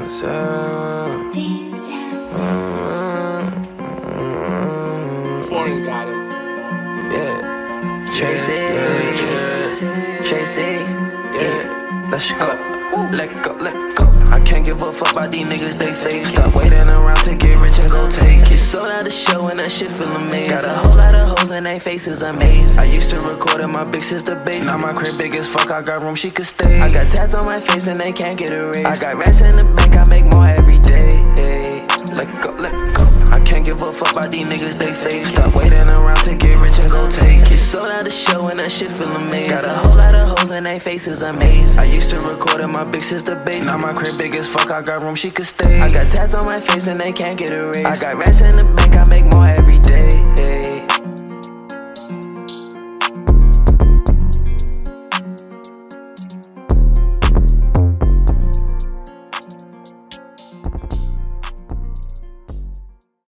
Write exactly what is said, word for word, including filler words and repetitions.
Florian got him. Yeah. Tracy, yeah. Tracy, yeah. Let's go. Let go, let go. I can't give a fuck about these niggas, they fake. Stop waiting around to get rich and go take it. Sold out the show and that shit feel amazing. Got a whole lot of hoes and they faces amazing. I used to record in my big sister base. Now my crib big as fuck, I got room she could stay. I got tats on my face and they can't get erased. I got rats in the bank, I make more every day. Hey, let go, let go. I can't give a fuck about these niggas, they fake. Stop waiting around to get rich and go take it. Sold out the show and that shit feel amazing. Got a whole lot of hoes and they faces amazing. I used to record in my big sister base. Now my crib big as fuck, I got room she could stay. I got tats on my face and they can't get erased. I got rats in the bank, I make more every